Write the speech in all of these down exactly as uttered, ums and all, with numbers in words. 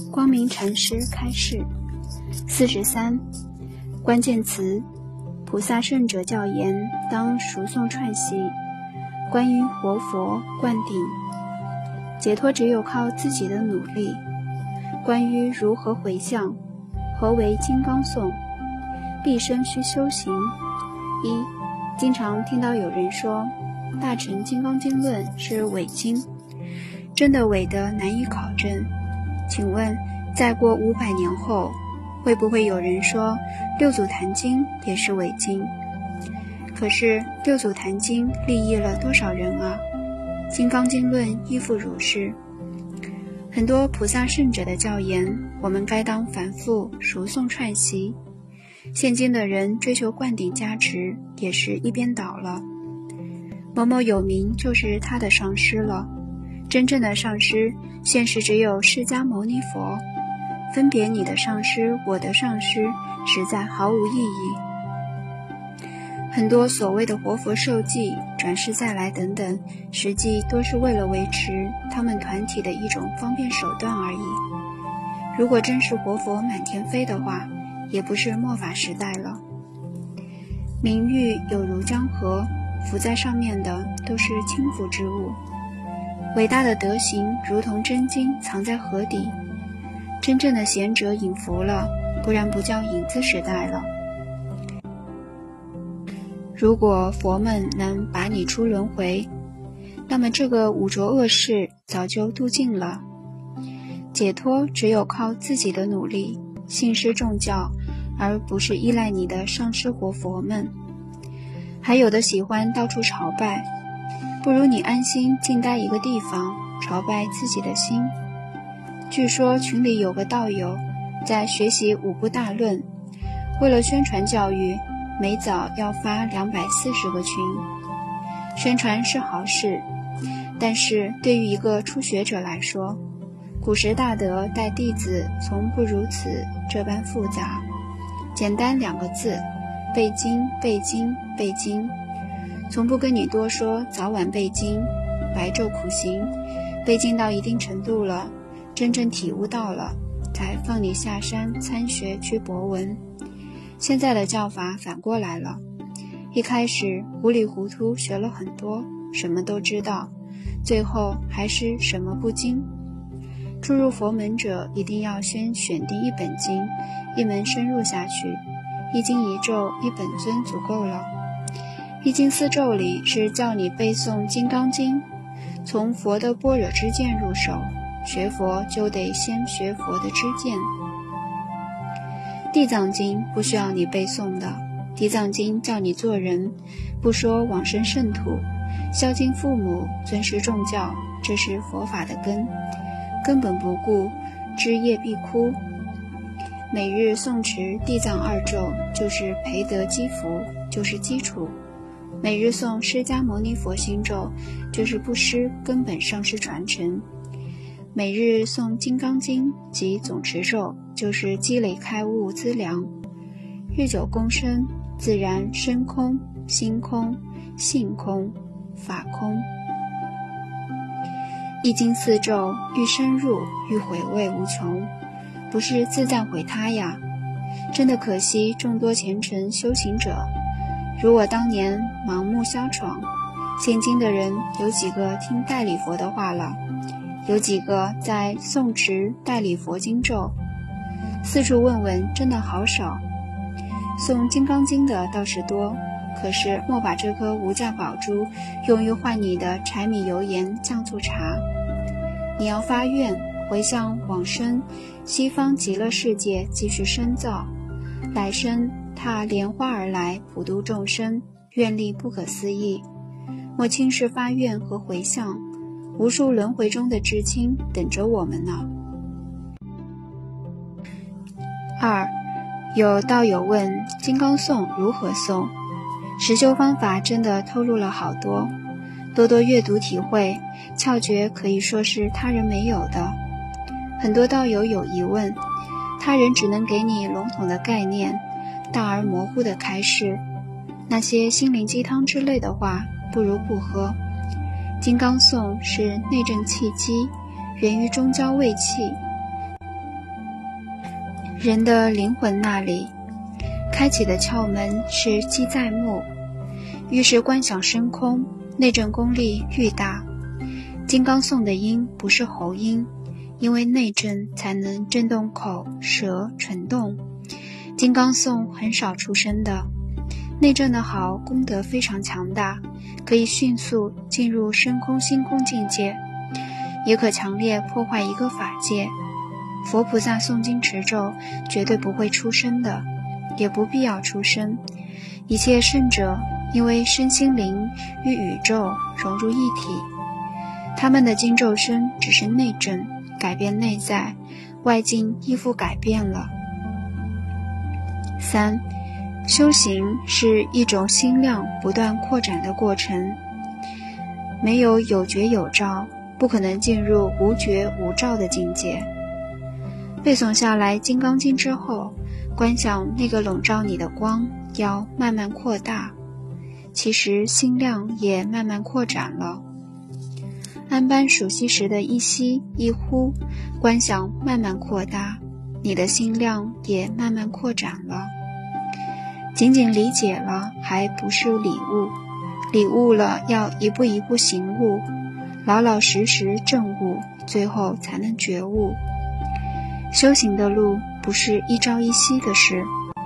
光明禅师开示。四十三，关键词：菩萨圣者教言，当熟诵串习。关于活佛灌顶，解脱只有靠自己的努力。关于如何回向，何为金刚颂？毕生需修行。一，经常听到有人说大乘金刚经论是伪经，真的伪的难以考证。请问再过五百年后，会不会有人说六祖坛经也是伪经？可是六祖坛经利益了多少人啊？金刚经论亦复如是。很多菩萨圣者的教言，我们该当反复熟诵串习。现今的人追求灌顶加持，也是一边倒了。某某有名就是他的上师了，真正的上师现实只有释迦牟尼佛，分别你的上师我的上师实在毫无意义。很多所谓的活佛受记、转世再来等等，实际都是为了维持他们团体的一种方便手段而已。如果真是活佛满天飞的话，也不是末法时代了。名誉有如江河，浮在上面的都是轻浮之物。伟大的德行如同真金藏在河底，真正的贤者隐伏了，不然不叫影子时代了。如果佛们能拔你出轮回，那么这个五浊恶世早就度尽了。解脱只有靠自己的努力，信师重教，而不是依赖你的上师活佛们。还有的喜欢到处朝拜，不如你安心静待一个地方，朝拜自己的心。据说群里有个道友在学习五部大论，为了宣传教育，每早要发两百四十个群。宣传是好事，但是对于一个初学者来说，古时大德带弟子从不如此这般复杂。简单两个字，背经背经背经，从不跟你多说早晚背经，白昼苦行，背经到一定程度了，真正体悟到了，才放你下山参学去博闻。现在的教法反过来了，一开始糊里糊涂学了很多，什么都知道，最后还是什么不精。初入佛门者一定要先选定一本经，一门深入下去，一经一咒一本尊足够了。一经四咒里是叫你背诵金刚经，从佛的般若之见入手，学佛就得先学佛的知见。地藏经不需要你背诵的，地藏经叫你做人，不说往生圣土，孝敬父母，尊师重教，这是佛法的根，根本不顾，枝叶必枯。每日诵持地藏二咒，就是培德积福，就是基础。每日诵释迦牟尼佛心咒，就是布施根本上师传承。每日诵金刚经及总持咒，就是积累开悟资粮。日久功深，自然身空、心空、性空、法空。一经四咒愈深入愈回味无穷，不是自赞毁他呀。真的可惜众多虔诚修行者，如我当年盲目瞎闯，现今的人有几个听代理佛的话了？有几个在诵持代理佛经咒？四处问问真的好少。诵金刚经的倒是多，可是莫把这颗无价宝珠用于换你的柴米油盐酱醋茶。你要发愿回向往生西方极乐世界，继续深造，来生踏莲花而来，普度众生，愿力不可思议。莫轻视发愿和回向，无数轮回中的至亲等着我们呢。二，有道友问金刚颂如何诵，实修方法真的透露了好多，多多阅读体会，窍诀可以说是他人没有的。很多道友有疑问，他人只能给你笼统的概念，大而模糊的开示，那些心灵鸡汤之类的话不如不喝。金刚颂是内证气机，源于中焦胃气， 人的灵魂那里。开启的窍门是机在目，愈是观想深空，内证功力愈大。金刚颂的音不是喉音，因为内证才能震动口、舌、唇动。金刚颂很少出声的，内证的好，功德非常强大，可以迅速进入深空星空境界，也可强烈破坏一个法界。佛菩萨诵经持咒绝对不会出声的，也不必要出声。一切圣者因为身心灵与宇宙融入一体，他们的经咒声只是内证，改变内在，外境依附改变了。三，修行是一种心量不断扩展的过程，没有有觉有照，不可能进入无觉无照的境界。背诵下来《金刚经》之后，观想那个笼罩你的光要慢慢扩大，其实心量也慢慢扩展了。安般数息时的一吸一呼，观想慢慢扩大，你的心量也慢慢扩展了。仅仅理解了还不是礼物，礼物了要一步一步行悟，老老实实证悟，最后才能觉悟。修行的路不是一朝一夕的事，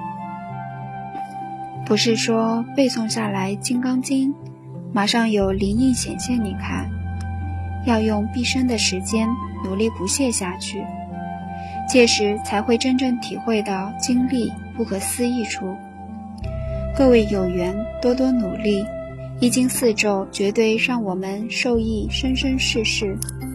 不是说背诵下来《金刚经》马上有灵应显现，你看，要用毕生的时间努力不懈下去，届时才会真正体会到经历不可思议处。各位有缘多多努力，一经四咒绝对让我们受益生生世世。